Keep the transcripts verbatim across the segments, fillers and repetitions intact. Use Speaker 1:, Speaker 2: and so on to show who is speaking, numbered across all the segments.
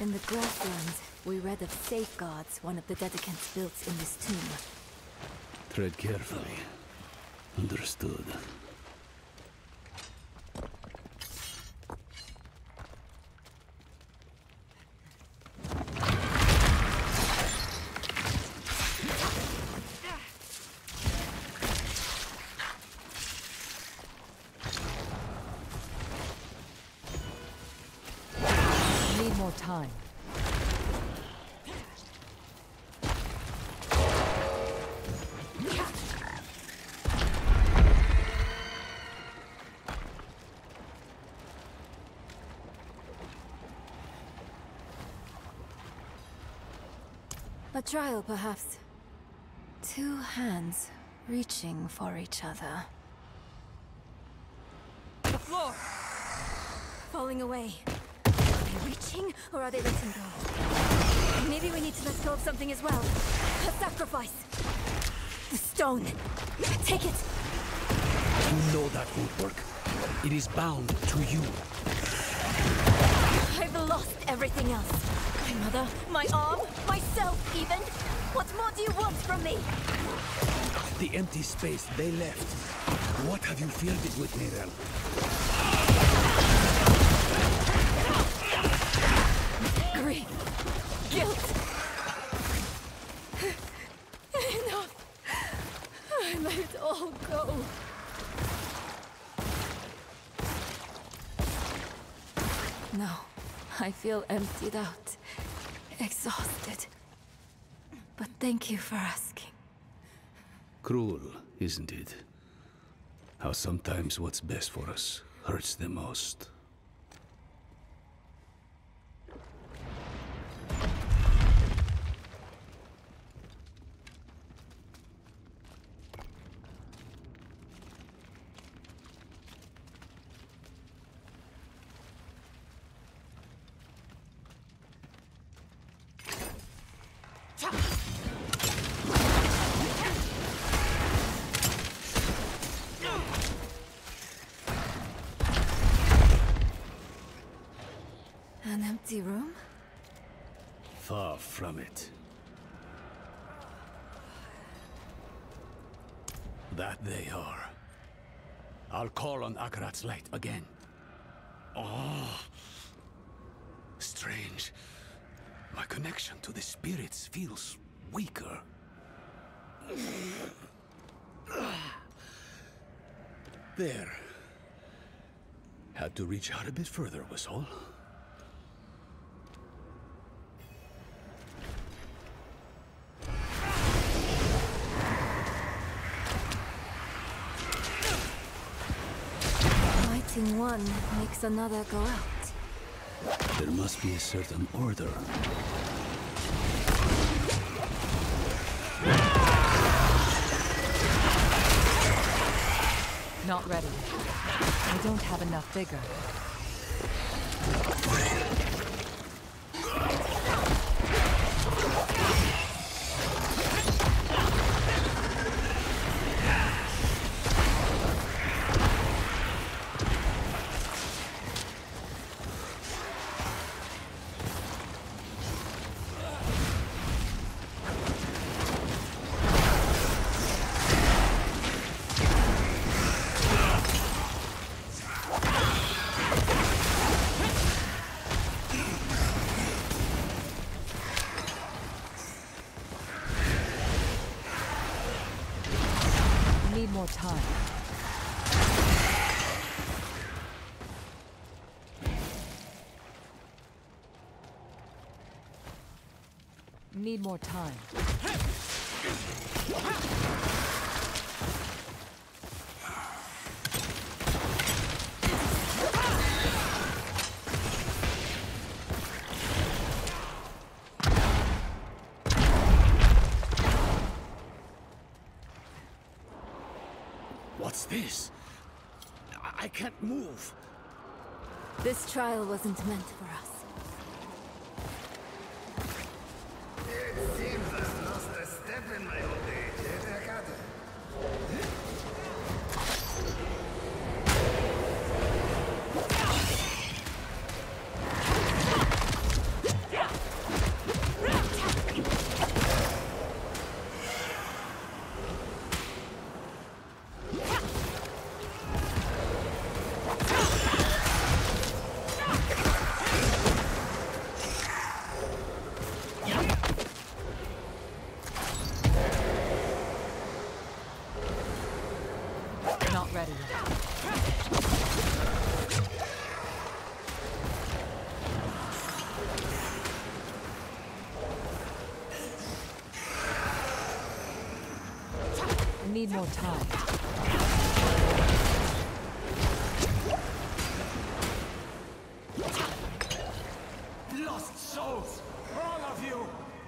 Speaker 1: In the grasslands, we read of safeguards one of the Dedicants built in this tomb.
Speaker 2: Tread carefully. Understood.
Speaker 3: Need more time.
Speaker 1: A trial, perhaps. Two hands reaching for each other.
Speaker 3: The floor!
Speaker 1: Falling away. Are they reaching, or are they letting go? Maybe we need to let go of something as well. A sacrifice. The stone. Take it.
Speaker 2: You know that won't work. It is bound to you.
Speaker 1: I've lost everything else. My mother, my arm, myself even. What more do you want from me?
Speaker 2: The empty space they left. What have you filled it with, Neyrelle?
Speaker 1: Grief. Guilt. Enough. I let it all go. No. I feel emptied out. Exhausted. But thank you for asking.
Speaker 2: Cruel, isn't it? How sometimes what's best for us hurts the most.
Speaker 1: An empty room?
Speaker 2: Far from it. That they are. I'll call on Akarat's light again. Oh, strange. My connection to the spirits feels weaker. There. Had to reach out a bit further, was all.
Speaker 1: Lighting one makes another go out.
Speaker 2: There must be a certain order.
Speaker 3: Not ready. I don't have enough vigor. Need more time. Need more time.
Speaker 2: What's this? I, I can't move.
Speaker 1: This trial wasn't meant for us.
Speaker 4: It seems I've lost a step in my old age, eh, Akata?
Speaker 3: Not ready yet. I need more time.
Speaker 5: Lost souls! All of you!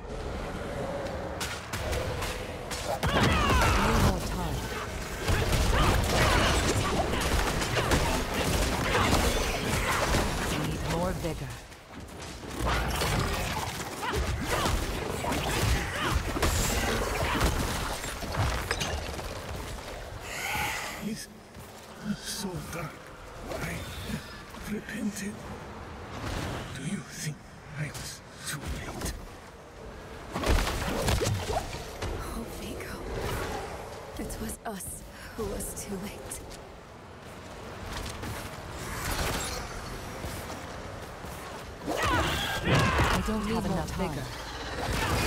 Speaker 3: I need more time. I need more vigor.
Speaker 5: He's so dark. I repented. Do you think I was too late?
Speaker 1: Oh, Vigo. It was us who was too late.
Speaker 3: I don't have enough vigor.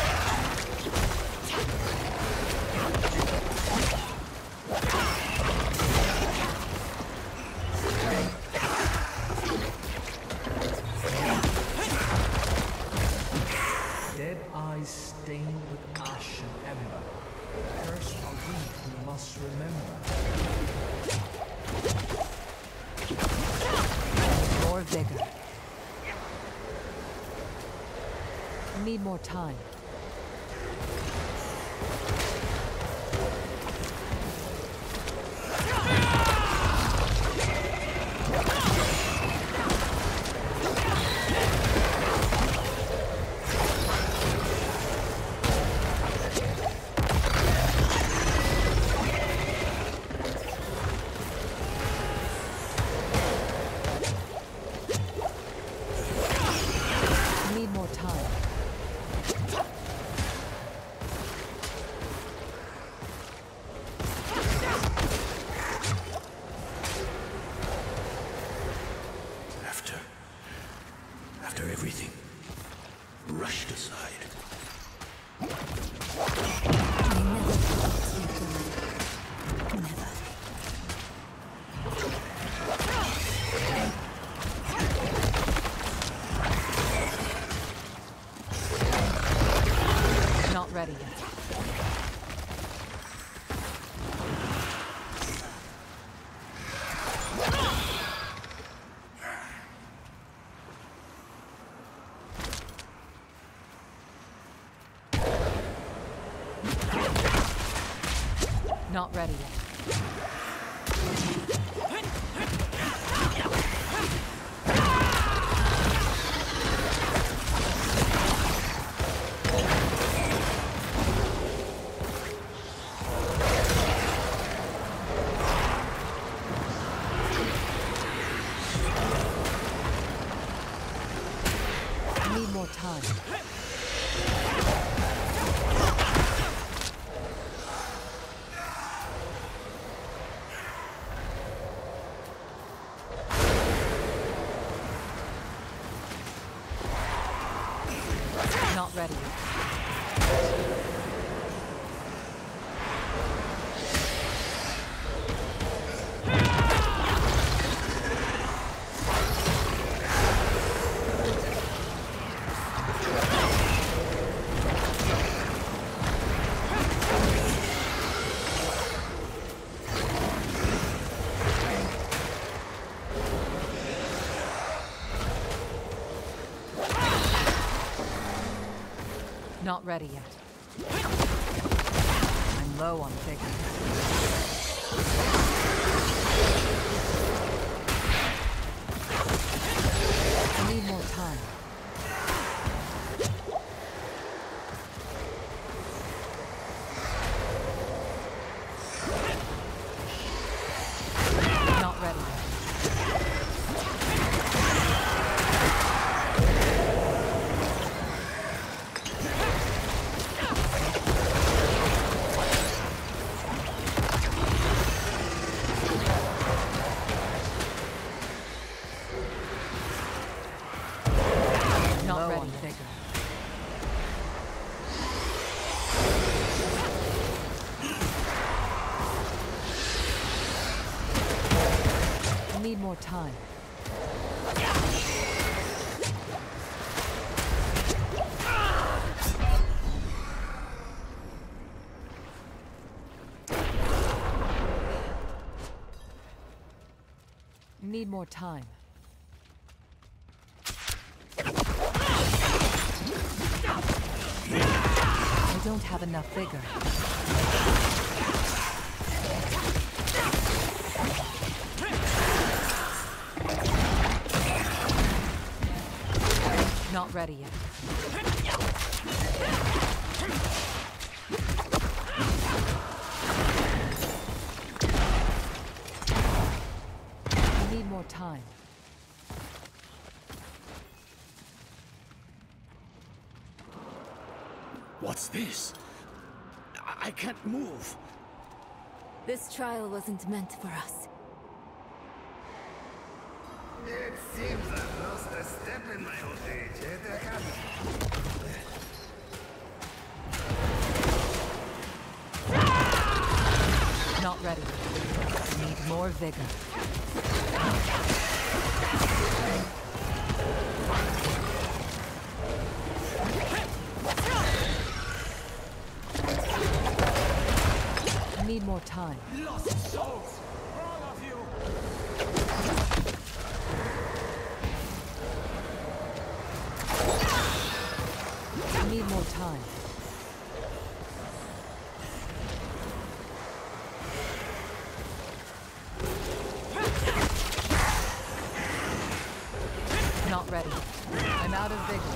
Speaker 6: Dead eyes stained with ash and ember. Curse are we who must remember.
Speaker 3: More vigor. I need more time. I need more time.
Speaker 2: After... after everything rushed aside.
Speaker 1: I never thought you'd do it. Never.
Speaker 3: Not ready yet. Not ready yet. I need more time. Not ready yet. Not ready yet. I'm low on vigor. I need more time. Not ready yet. Need more time. Need more time. I don't have enough vigor. Not ready yet. I need more time.
Speaker 2: What's this? I, I can't move.
Speaker 1: This trial wasn't meant for us.
Speaker 4: It seems I've lost a step in my old age, eh, Deckard?
Speaker 3: Not ready. Need more vigor. Need more time.
Speaker 6: Lost souls! All of you!
Speaker 3: Need more time. Not ready. I'm out of vigor.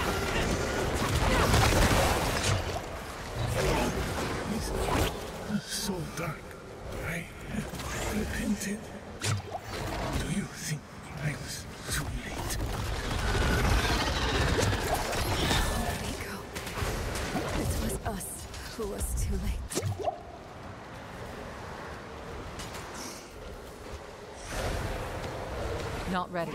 Speaker 5: It's so dark. I repented. Do you think I was too late?
Speaker 1: Rico. It was us who was too late.
Speaker 3: Not ready.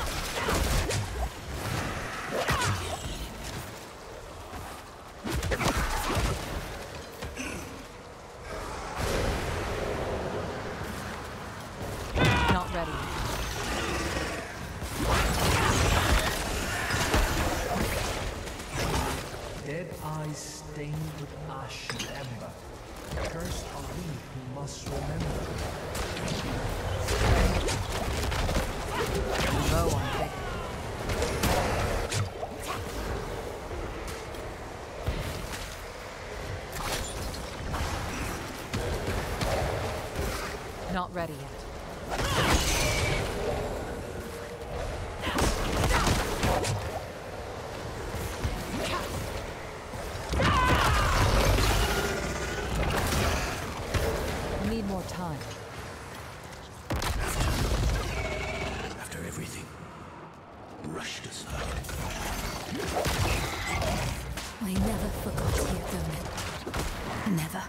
Speaker 3: Not ready.
Speaker 6: Dead eyes stained with ash and ember. Cursed are we who must remember.
Speaker 3: Low on vigor. Not ready yet. Need more time.
Speaker 2: After everything, rushed aside.
Speaker 1: We never forgot you, Donan. Never.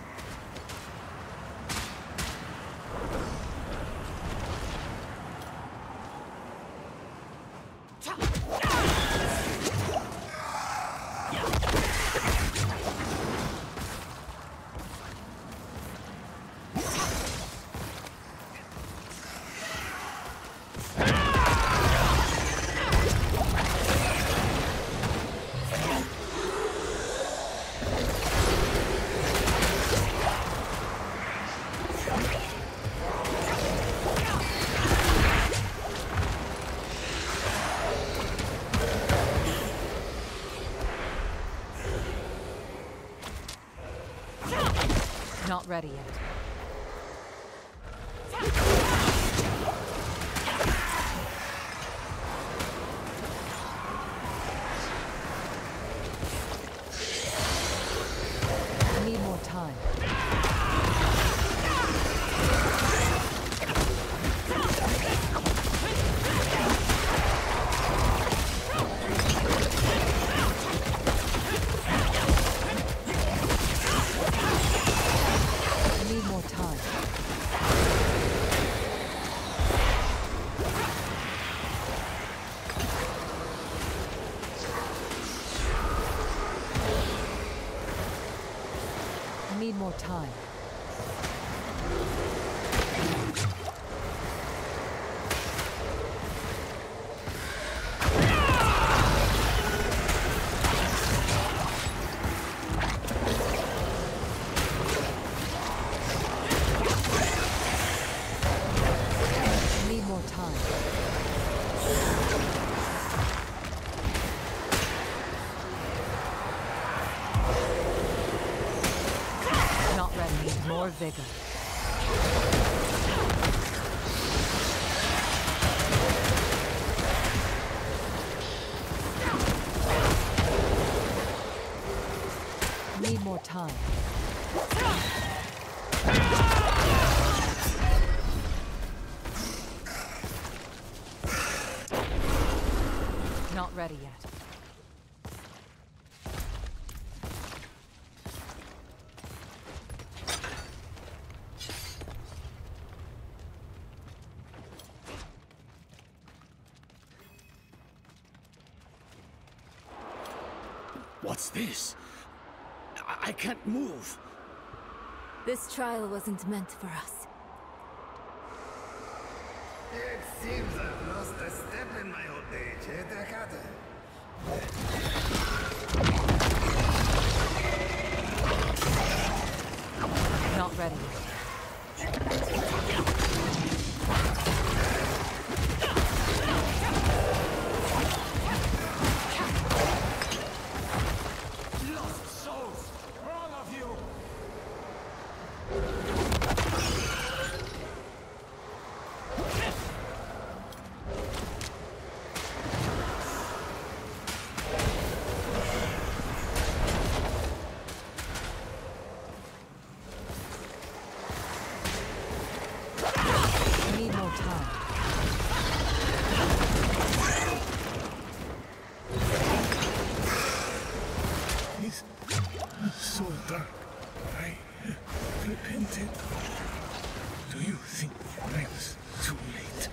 Speaker 3: Not ready yet. I need more time. I need more time. I need more time. vigor. Need more time. Not ready yet.
Speaker 2: What's this? I, I can't move.
Speaker 1: This trial wasn't meant for us.
Speaker 4: It seems I've lost a step in my old age, eh, Takata?
Speaker 3: Not ready yet.
Speaker 6: Lost souls! All of you!
Speaker 3: Need more time.
Speaker 5: It's so dark. I repented. Do you think I was too late?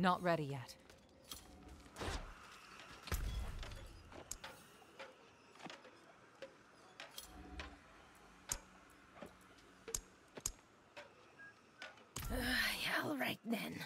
Speaker 3: Not ready yet.
Speaker 1: All right then.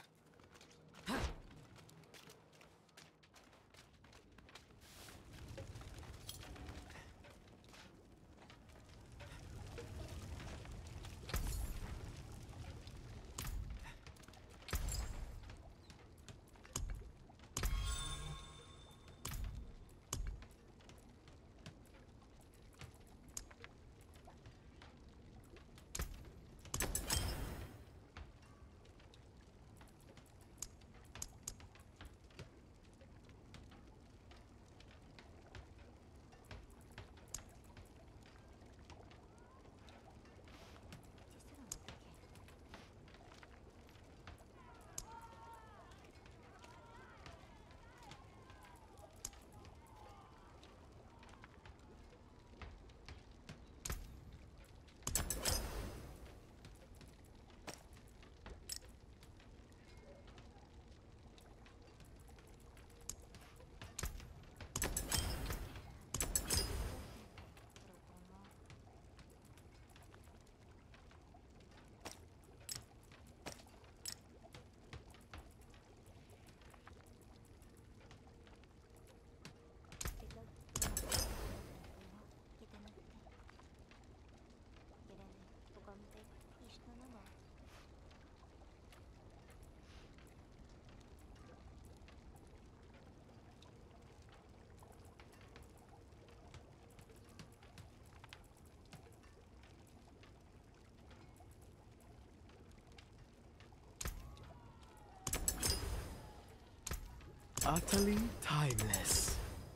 Speaker 7: Utterly timeless.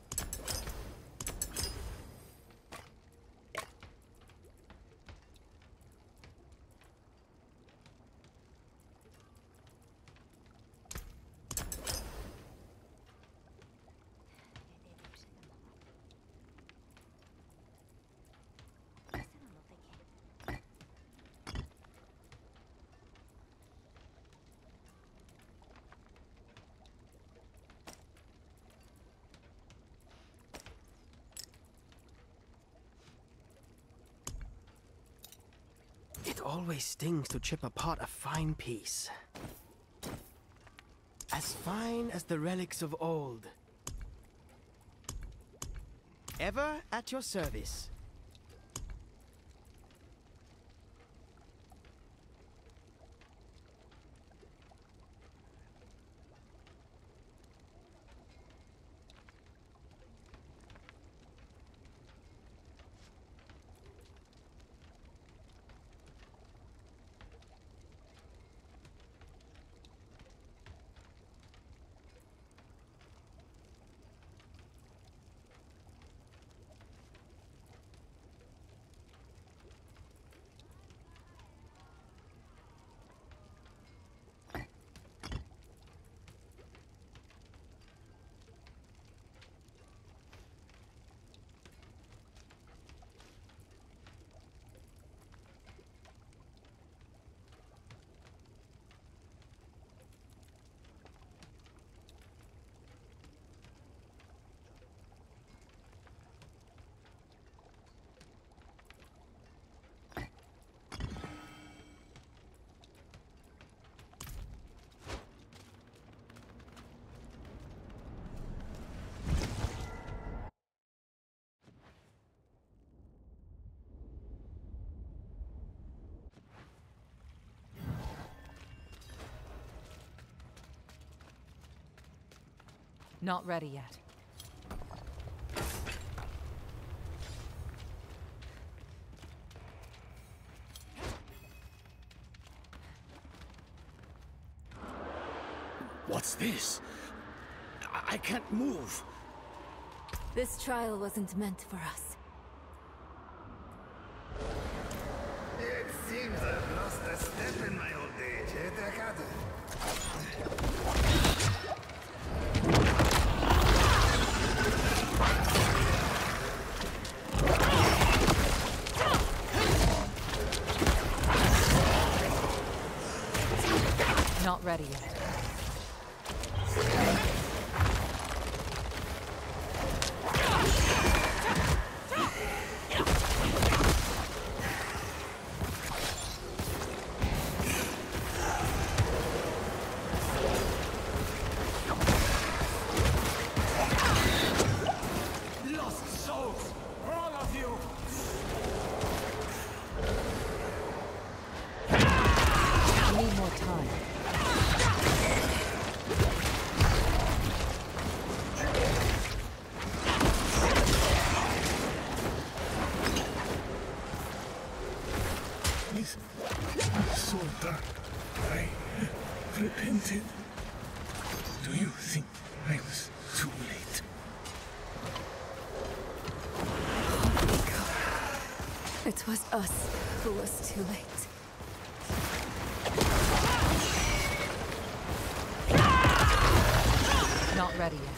Speaker 7: It always stings to chip apart a fine piece. As fine as the relics of old. Ever at your service.
Speaker 3: Not ready yet.
Speaker 2: What's this? I, I can't move.
Speaker 1: This trial wasn't meant for us.
Speaker 4: It seems I've lost a step in my old age, eh, Takata?
Speaker 3: Not ready yet.
Speaker 5: is so dark. I repented. Do you think I was too late?
Speaker 1: It was us who was too late.
Speaker 3: Not ready yet.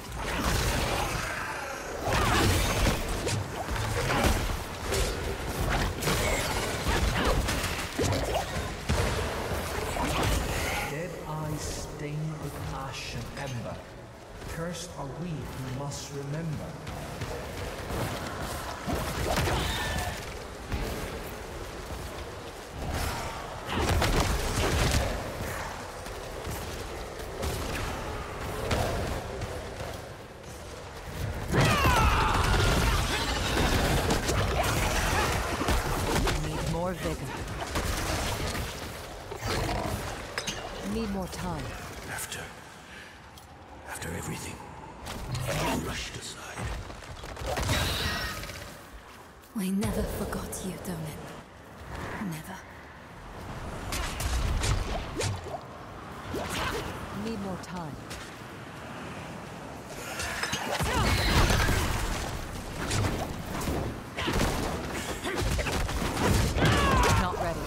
Speaker 6: Dead eyes stained with ash and ember. Cursed are we who must remember.
Speaker 3: More vigor. Need more time.
Speaker 2: After... after everything, you rushed aside.
Speaker 1: We never forgot you, Donan. Never.
Speaker 3: Need more time. Not ready.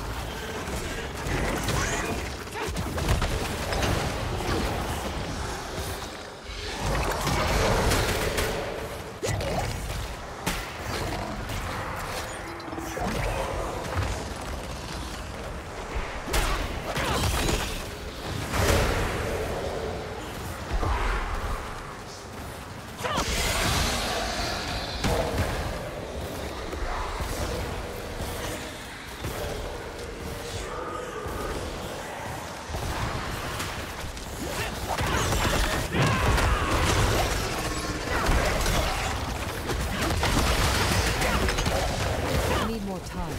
Speaker 3: Need more time.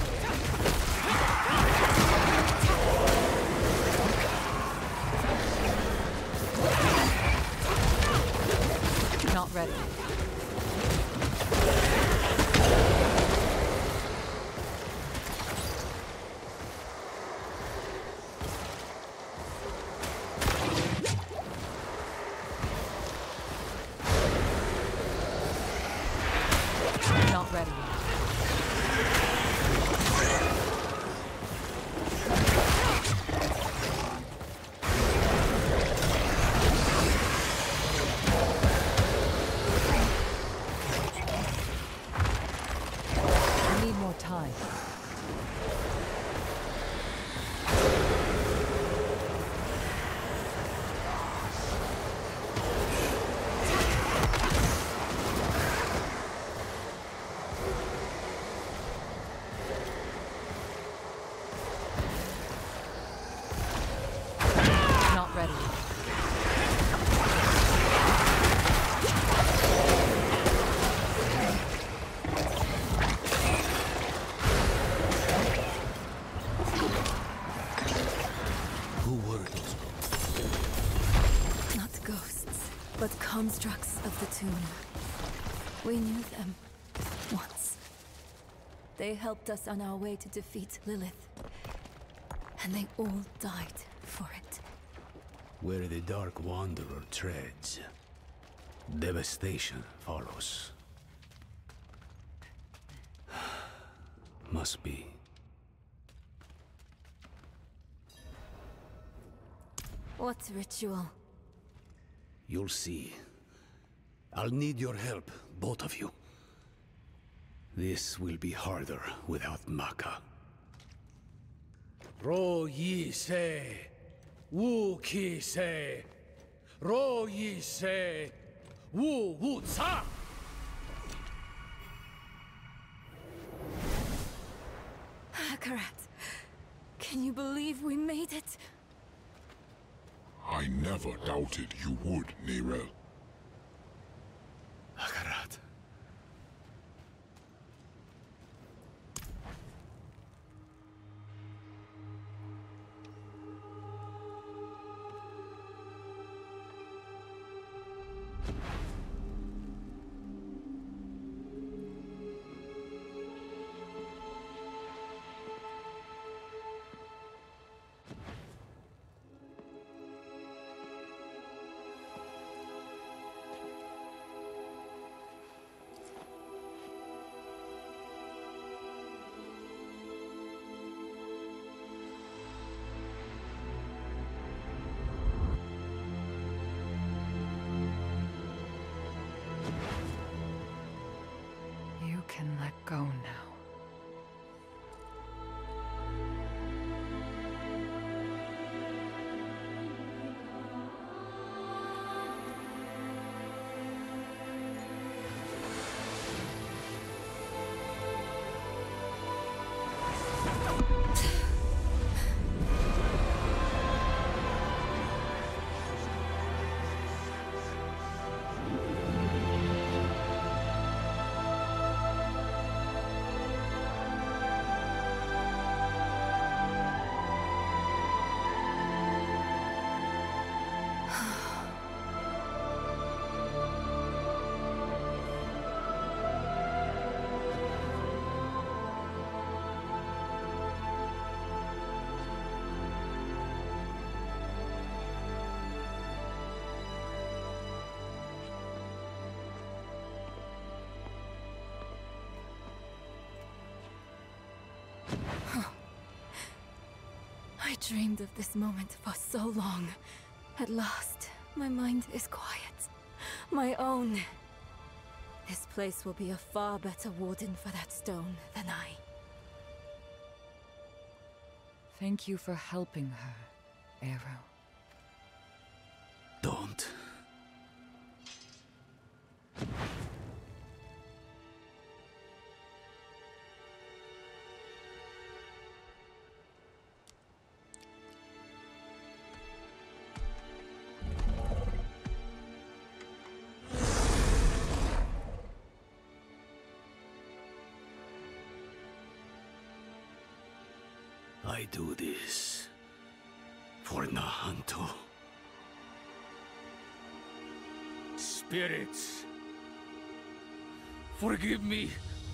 Speaker 3: Not ready. Not ready. Need more time. Not ready.
Speaker 2: Who were those?
Speaker 1: Not ghosts, but constructs of the tomb. We knew them once. They helped us on our way to defeat Lilith. And they all died for it.
Speaker 2: Where the Dark Wanderer treads, devastation follows. Must be.
Speaker 1: What ritual?
Speaker 2: You'll see. I'll need your help, both of you. This will be harder without Maka. Ro yi se, wu ki se, ro yi se, wu wu ca.
Speaker 1: Akarat, can you believe we made it?
Speaker 8: I never doubted you would, Neyrelle.
Speaker 2: Akarat.
Speaker 1: I dreamed of this moment for so long. At last, my mind is quiet. My own. This place will be a far better warden for that stone than I.
Speaker 3: Thank you for helping her, Eru.
Speaker 2: Don't. I do this for Nahanto. Spirits, forgive me.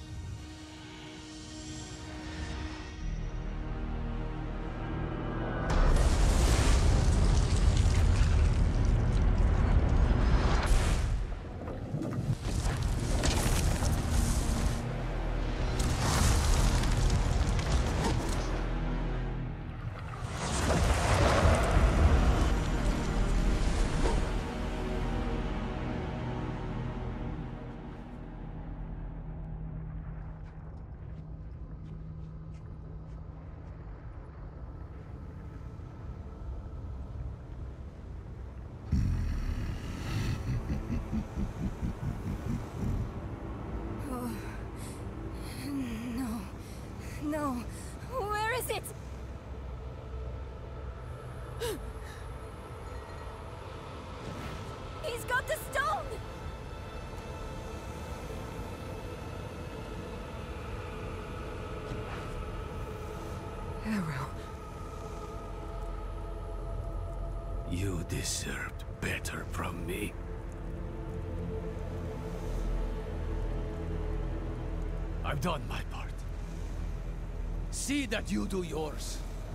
Speaker 1: No. Where is it? He's got the stone!
Speaker 3: Eru.
Speaker 2: You deserved better from me. I've done my part. See that you do yours.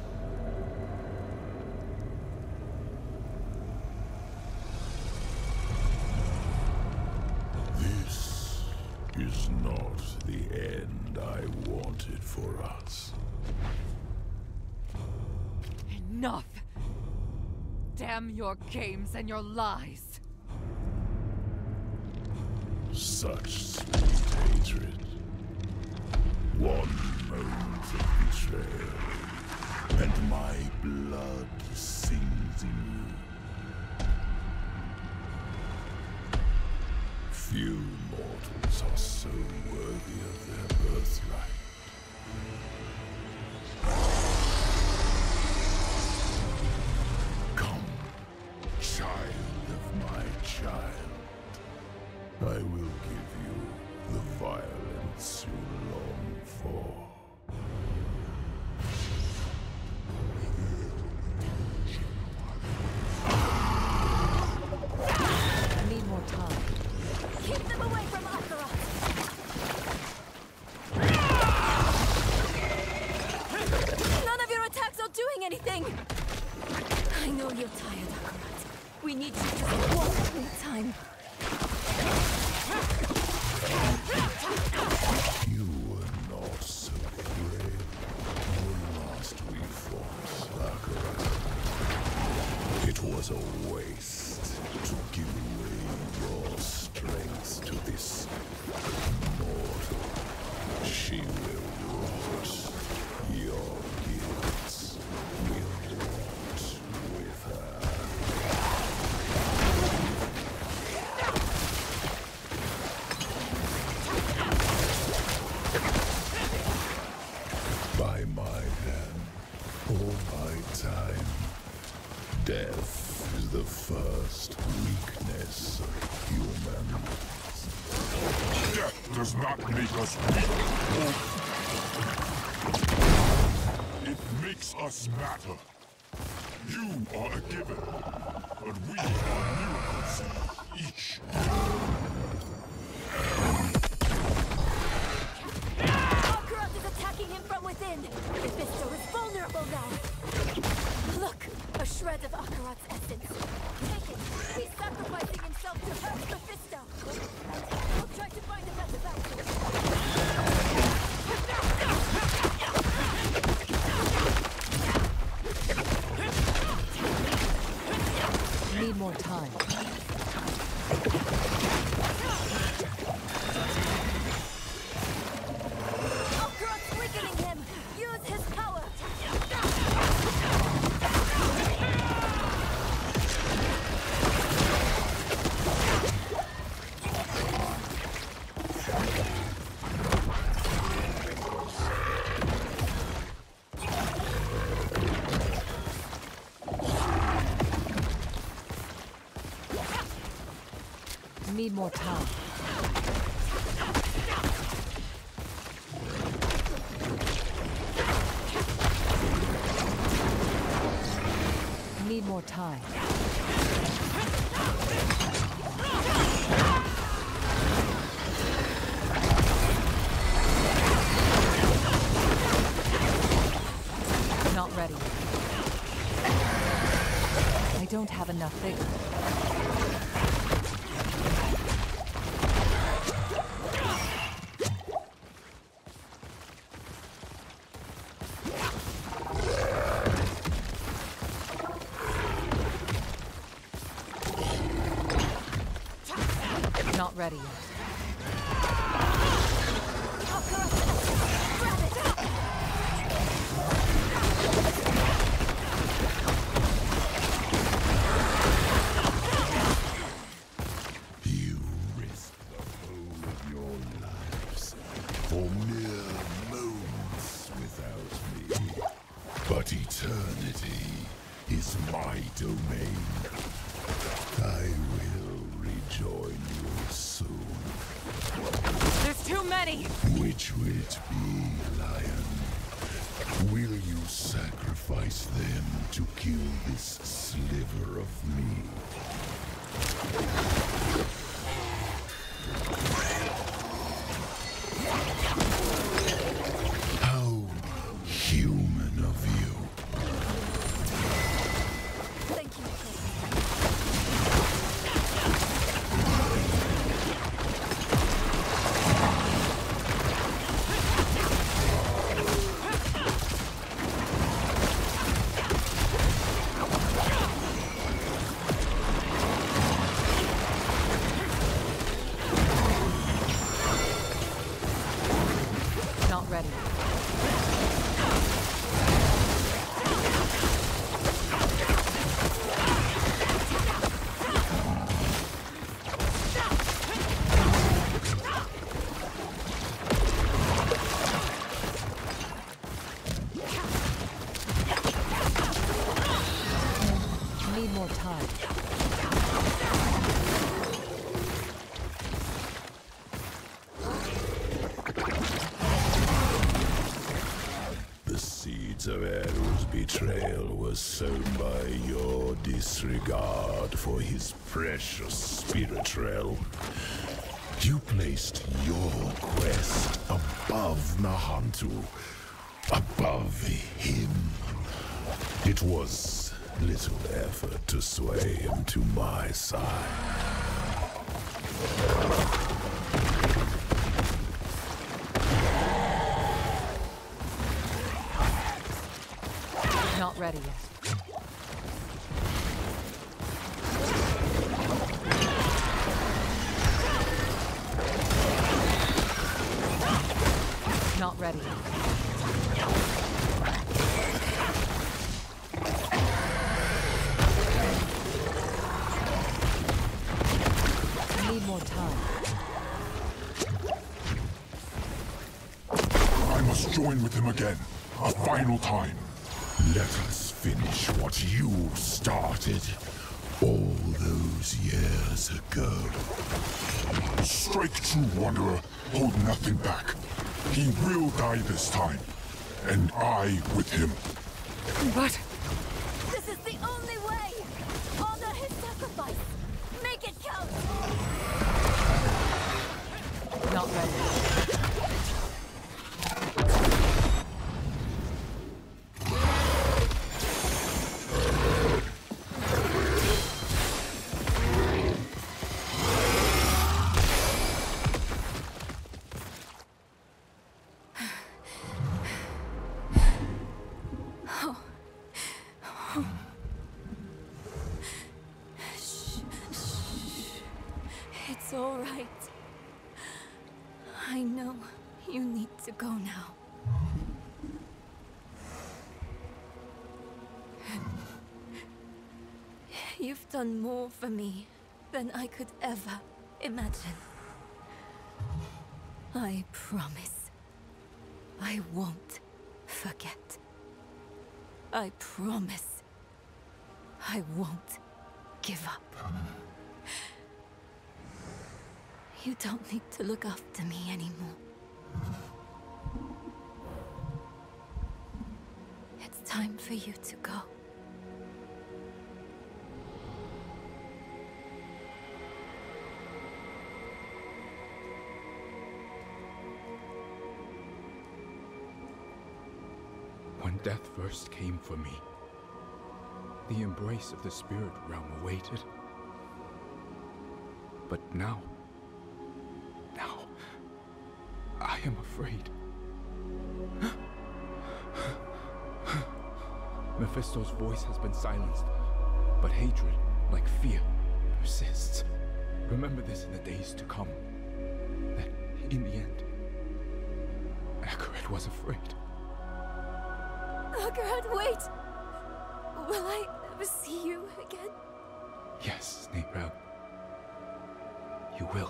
Speaker 8: This is not the end I wanted for us.
Speaker 3: Enough! Damn your games and your lies!
Speaker 8: Such sweet hatred. One moment of betrayal, and my blood sings in you. Few mortals are so worthy of their birthright. Come, child of my child. I will give you the violence you long for.
Speaker 3: I need more time.
Speaker 1: Keep them away from Akarat! None of your attacks are doing anything! I know you're tired, Akarat. We need you just one more time.
Speaker 8: You were not so brave the last we fought, Akarat. It was a waste to give away your strength to this mortal. She will rot. Your guilt will rot with her. By my hand, or by time, death is the first weakness of humans. Death does not make us weak. It makes us matter. You are a given, but we are miracles, each.
Speaker 1: Akarat is attacking him from within! Mephisto is vulnerable now! Look! A shred of Akarat's essence. Take it! He's sacrificing himself to hurt Mephisto! I'll try to find a better battle.
Speaker 3: Need more time. Need more time. Not ready. I don't have enough vigor. Not ready yet.
Speaker 8: You risk the whole of your lives for mere moments without me. But eternity is my domain. I will rejoin you soon.
Speaker 3: There's too many!
Speaker 8: Which will it be, Lion? Will you sacrifice them to kill this sliver of me? How human of you.
Speaker 1: Thank you.
Speaker 3: Not ready. Need more time.
Speaker 8: The seeds of Eru's betrayal were sown by your disregard for his precious spirit realm. You placed your quest above Nahantu, above him. It was little effort to sway him to my side.
Speaker 3: Not ready yet. Not ready. Need more time.
Speaker 8: I must join with him again, a final time. Let us finish what you started all those years ago. Strike true, Wanderer. Hold nothing back. He will die this time, and I with him.
Speaker 3: But
Speaker 1: This is the only way! Honor his sacrifice! Make it count!
Speaker 3: not ready.
Speaker 1: It's all right. I know you need to go now. You've done more for me than I could ever imagine. I promise. I won't forget. I promise. I won't give up. You don't need to look after me anymore. It's time for you to go.
Speaker 5: When death first came for me, the embrace of the spirit realm awaited. But now, now, I am afraid. Mephisto's voice has been silenced, but hatred, like fear, persists. Remember this in the days to come, that in the end, Akaret was afraid.
Speaker 1: Akaret, wait! Will I ever see you again?
Speaker 5: Yes, Neyrelle. You will.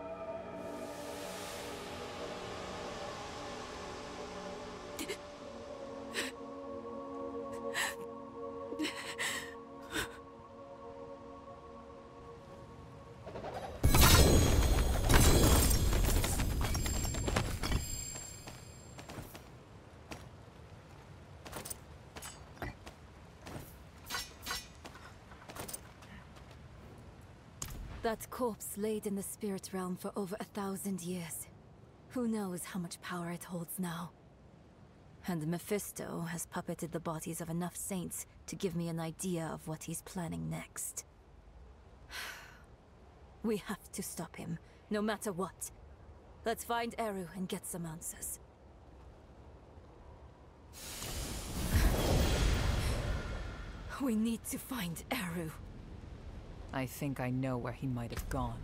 Speaker 1: That corpse laid in the spirit realm for over a thousand years. Who knows how much power it holds now? And Mephisto has puppeted the bodies of enough saints to give me an idea of what he's planning next. We have to stop him, no matter what. Let's find Eru and get some answers. We need to find Eru.
Speaker 3: I think I know where he might have gone.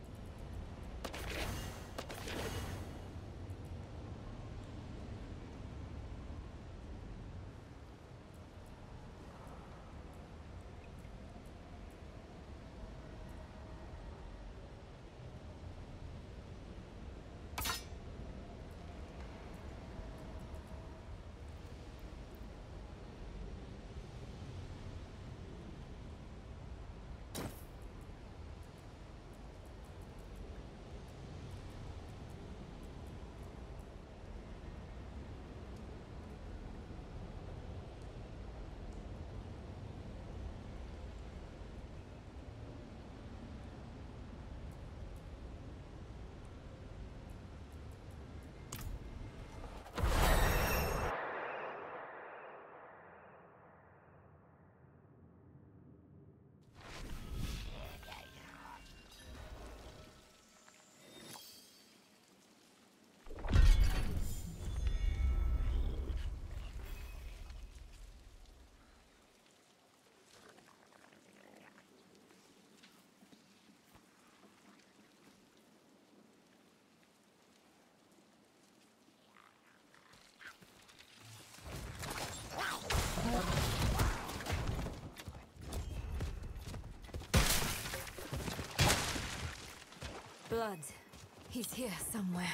Speaker 1: Blood. He's here somewhere.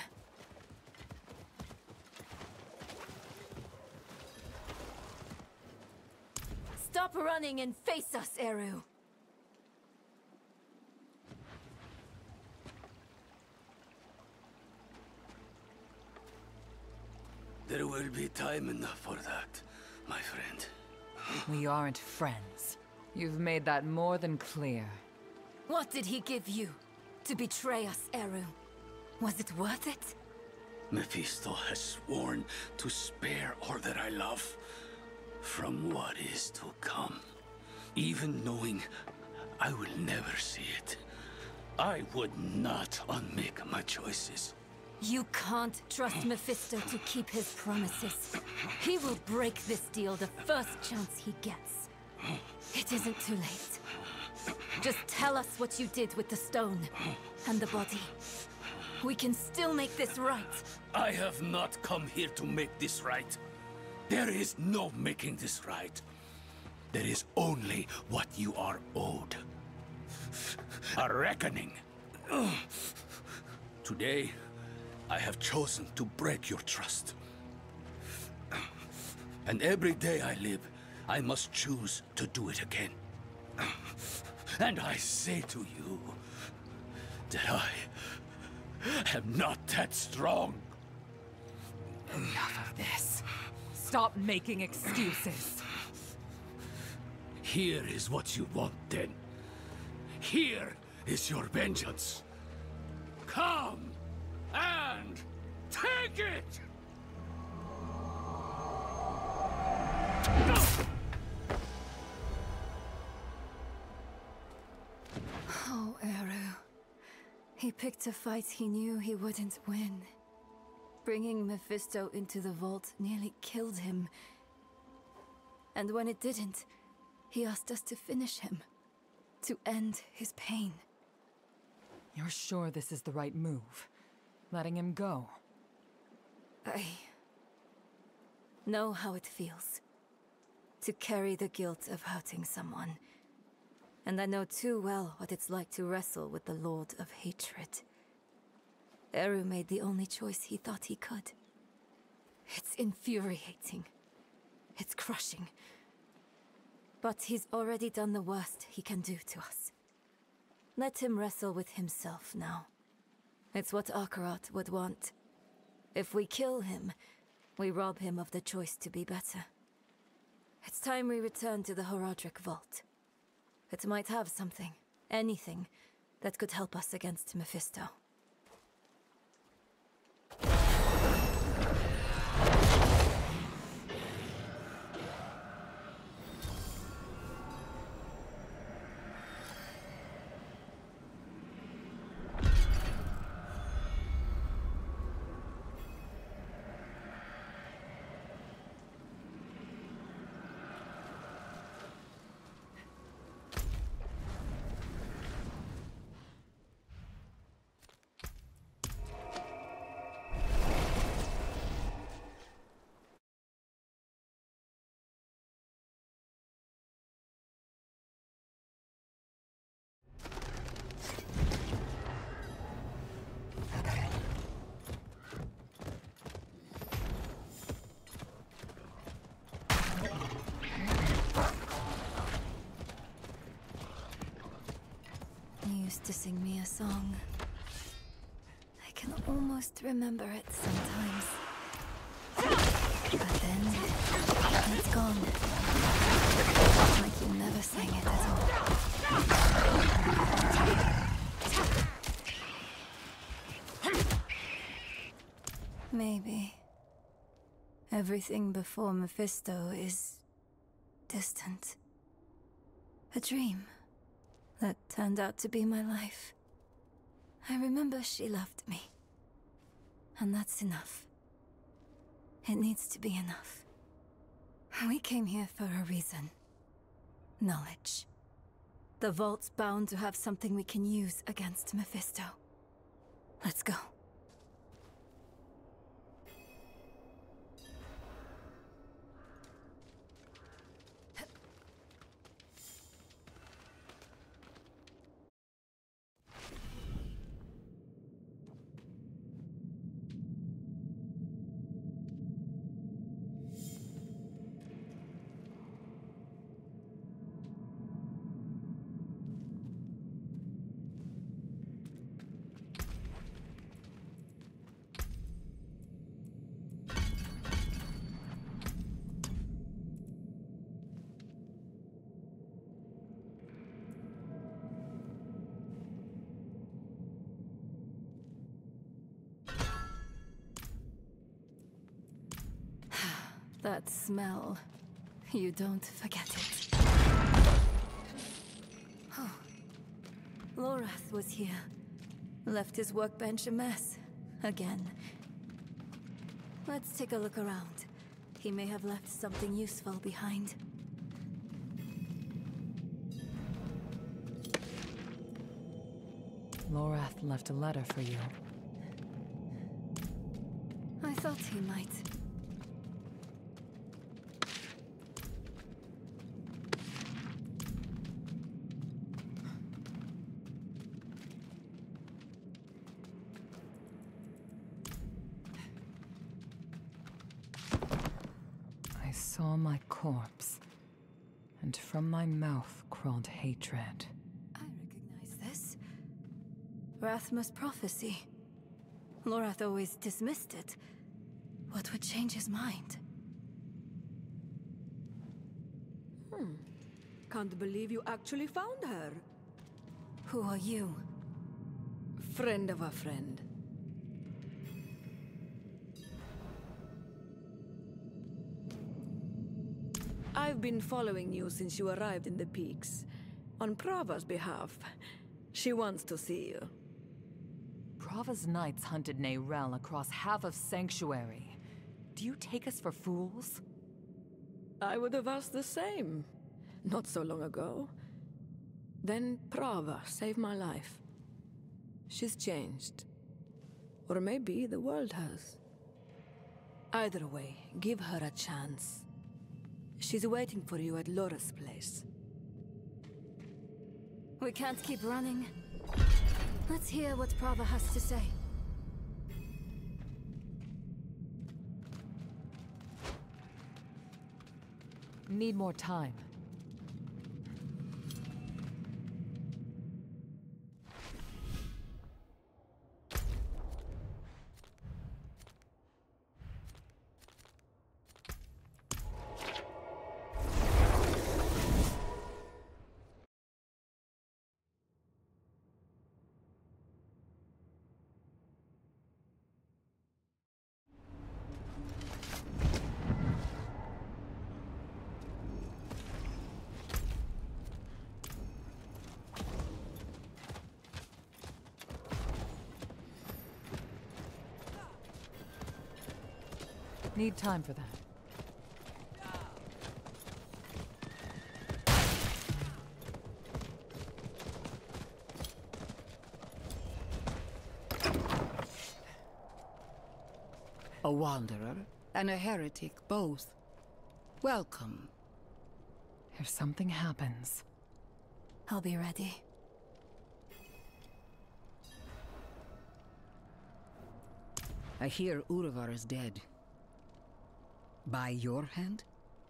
Speaker 1: Stop running and face us, Eru.
Speaker 2: There will be time enough for that, my friend.
Speaker 3: We aren't friends. You've made that more than clear.
Speaker 1: What did he give you to betray us, Eru? Was it worth it?
Speaker 2: Mephisto has sworn to spare all that I love from what is to come. Even knowing I will never see it, I would not unmake my choices.
Speaker 1: You can't trust Mephisto to keep his promises. He will break this deal the first chance he gets. It isn't too late. Just tell us what you did with the stone and the body. We can still make this right.
Speaker 2: I have not come here to make this right. There is no making this right. There is only what you are owed. A reckoning. Today, I have chosen to break your trust. And every day I live, I must choose to do it again. And I say to you that I am not that strong.
Speaker 3: Enough of this. Stop making excuses.
Speaker 2: Here is what you want, then. Here is your vengeance. Come and take it!
Speaker 1: Oh, Eru. He picked a fight he knew he wouldn't win. Bringing Mephisto into the vault nearly killed him. And when it didn't, he asked us to finish him. To end his pain.
Speaker 3: You're sure this is the right move? Letting him go?
Speaker 1: I know how it feels. To carry the guilt of hurting someone. And I know too well what it's like to wrestle with the Lord of Hatred. Eru made the only choice he thought he could. It's infuriating. It's crushing. But he's already done the worst he can do to us. Let him wrestle with himself now. It's what Akarat would want. If we kill him, we rob him of the choice to be better. It's time we return to the Horadric Vault. It might have something, anything, that could help us against Mephisto. Used to sing me a song. I can almost remember it sometimes. But then, it's gone. Like you never sang it at all. Maybe everything before Mephisto is distant. A dream. That turned out to be my life. I remember she loved me. And that's enough. It needs to be enough. We came here for a reason. Knowledge. The Vault's bound to have something we can use against Mephisto. Let's go. That smell. You don't forget it. Oh. Lorath was here. Left his workbench a mess. Again. Let's take a look around. He may have left something useful behind.
Speaker 3: Lorath left a letter for you.
Speaker 1: I thought he might.
Speaker 3: I saw my corpse, and from my mouth crawled hatred.
Speaker 1: I recognize this. Rathma's prophecy. Lorath always dismissed it. What would change his mind?
Speaker 9: Hmm. Can't believe you actually found her.
Speaker 1: Who are you?
Speaker 9: Friend of a friend. I've been following you since you arrived in the Peaks. On Prava's behalf. She wants to see you.
Speaker 3: Prava's knights hunted Neyrelle across half of Sanctuary. Do you take us for fools?
Speaker 9: I would have asked the same. Not so long ago. Then Prava saved my life. She's changed. Or maybe the world has. Either way, give her a chance. She's waiting for you at Lora's place.
Speaker 1: We can't keep running. Let's hear what Prava has to say.
Speaker 3: Need more time. Need time for that.
Speaker 10: A wanderer and a heretic both. Welcome.
Speaker 3: If something happens...
Speaker 1: I'll be ready.
Speaker 10: I hear Urivar is dead. By your hand?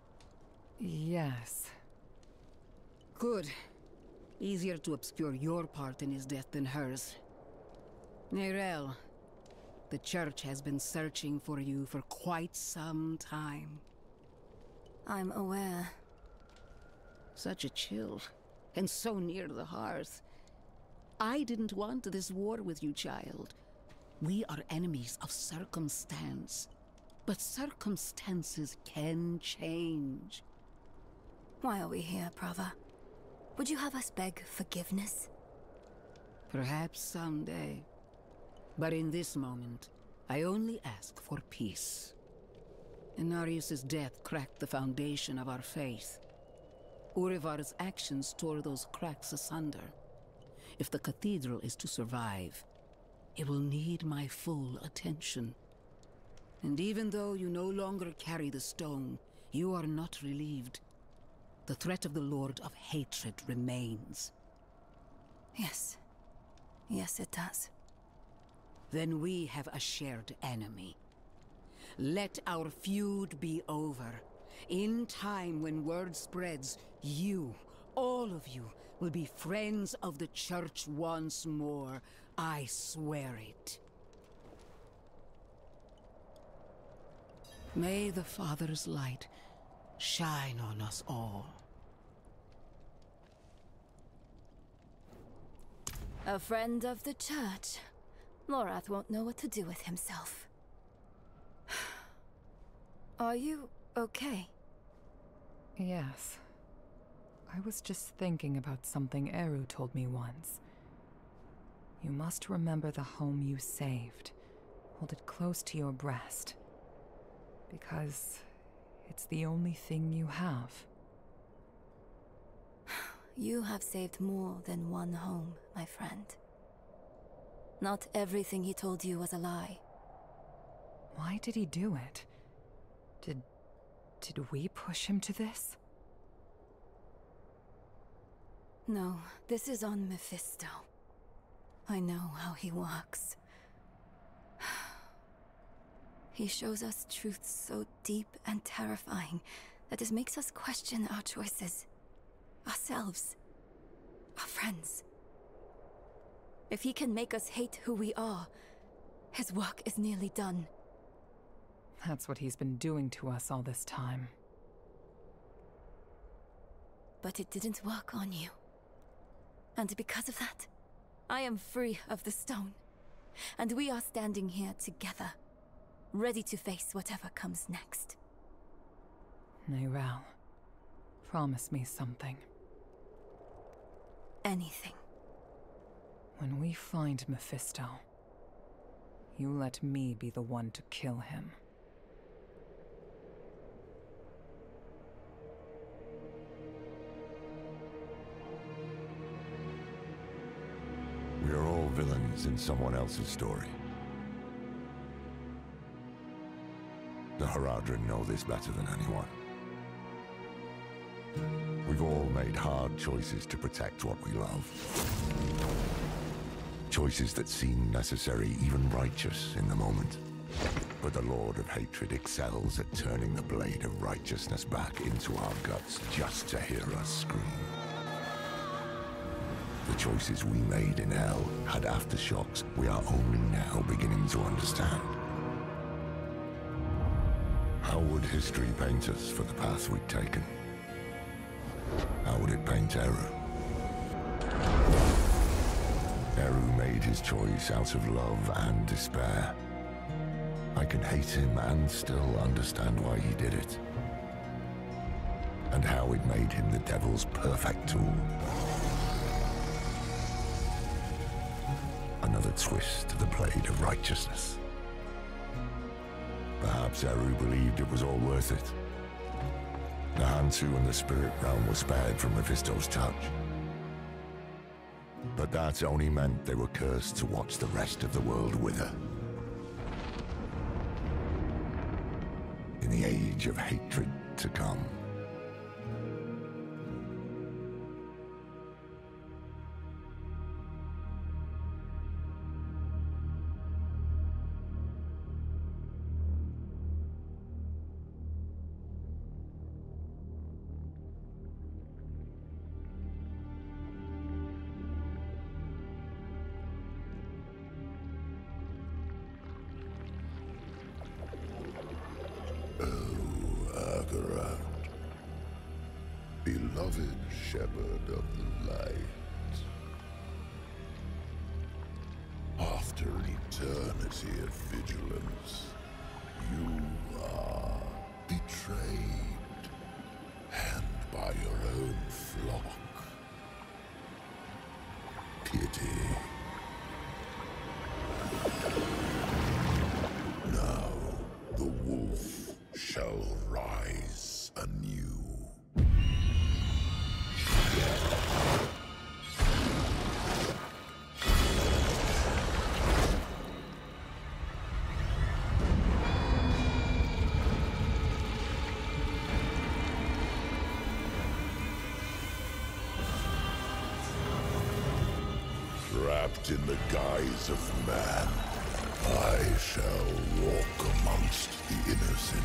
Speaker 3: Yes.
Speaker 10: Good. Easier to obscure your part in his death than hers. Neyrelle, the Church has been searching for you for quite some time.
Speaker 1: I'm aware.
Speaker 10: Such a chill, and so near the hearth. I didn't want this war with you, child. We are enemies of circumstance. But circumstances can change.
Speaker 1: Why are we here, Prava? Would you have us beg forgiveness?
Speaker 10: Perhaps someday. But in this moment, I only ask for peace. Inarius' death cracked the foundation of our faith. Urivar's actions tore those cracks asunder. If the cathedral is to survive, it will need my full attention. And even though you no longer carry the stone, you are not relieved. The threat of the Lord of Hatred remains.
Speaker 1: Yes. Yes, it does.
Speaker 10: Then we have a shared enemy. Let our feud be over. In time, when word spreads, you, all of you, will be friends of the Church once more. I swear it. May the Father's light shine on us all.
Speaker 1: A friend of the Church. Lorath won't know what to do with himself. Are you okay?
Speaker 3: Yes. I was just thinking about something Eru told me once. You must remember the home you saved. Hold it close to your breast. Because it's the only thing you have.
Speaker 1: You have saved more than one home, my friend. Not everything he told you was a lie.
Speaker 3: Why did he do it? Did... did we push him to this?
Speaker 1: No, this is on Mephisto. I know how he works. He shows us truths so deep and terrifying that it makes us question our choices. Ourselves. Our friends. If he can make us hate who we are, His work is nearly done.
Speaker 3: That's what he's been doing to us all this time.
Speaker 1: But it didn't work on you. And because of that, I am free of the stone. And we are standing here together, ready to face whatever comes next.
Speaker 3: Neyrelle, promise me something.
Speaker 1: Anything.
Speaker 3: When we find Mephisto, you let me be the one to kill him.
Speaker 8: We are all villains in someone else's story. The Horadrim know this better than anyone. We've all made hard choices to protect what we love. Choices that seem necessary, even righteous in the moment. But the Lord of Hatred excels at turning the blade of righteousness back into our guts just to hear us scream. The choices we made in Hell had aftershocks we are only now beginning to understand. How would history paint us for the path we'd taken? How would it paint Eru? Eru made his choice out of love and despair. I can hate him and still understand why he did it. And how it made him the devil's perfect tool. Another twist to the blade of righteousness. Perhaps Eru believed it was all worth it. The Hantu and the spirit realm were spared from Mephisto's touch. But that only meant they were cursed to watch the rest of the world wither. In the age of hatred to come.
Speaker 11: Beloved shepherd of the light, after an eternity of vigilance, you are betrayed, and by your own flock. Pity. Now the wolf shall rise anew. Wrapped in the guise of man, I shall walk amongst the innocent.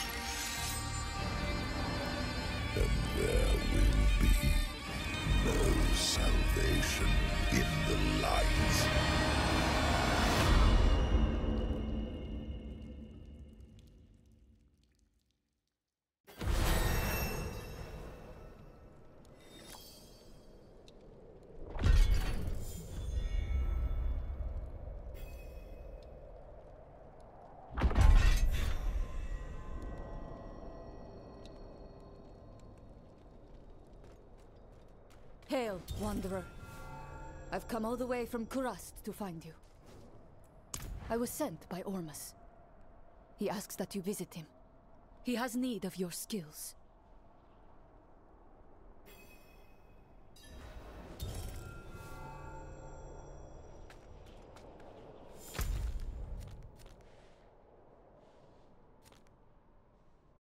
Speaker 11: And there will be no salvation in the light.
Speaker 1: Hail, Wanderer. I've come all the way from Kurast to find you. I was sent by Ormus. He asks that you visit him. He has need of your skills.